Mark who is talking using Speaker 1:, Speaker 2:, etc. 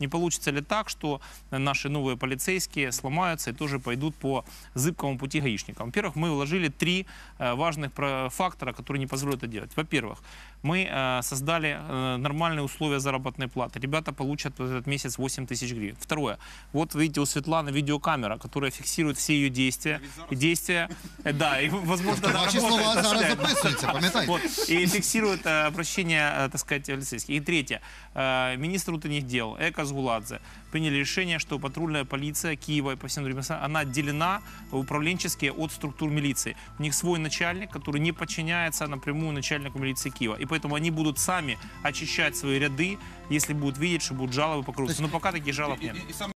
Speaker 1: Не получится ли так, что наши новые полицейские сломаются и тоже пойдут по зыбкому пути гаишникам? Во-первых, мы вложили 3 важных фактора, которые не позволят это делать. Во-первых, мы создали нормальные условия заработной платы. Ребята получат в этот месяц 8 тысяч гривен. Второе. Вот видите, у Светланы видеокамера, которая фиксирует все ее действия. Да, и, возможно,
Speaker 2: Ваші слова зараз записуються, пам'ятайте.
Speaker 1: вот, и фиксирует обращение, так сказать, полицейских. И третье. Министр внутренних дел Эко Сгуладзе приняли решение, что патрульная полиция Киева и по всем другим местам, она отделена управленчески от структур милиции. У них свой начальник, который не подчиняется напрямую начальнику милиции Киева. И поэтому они будут сами очищать свои ряды, если будут видеть, что будут жалобы по коррупции. Но пока таких жалоб нет.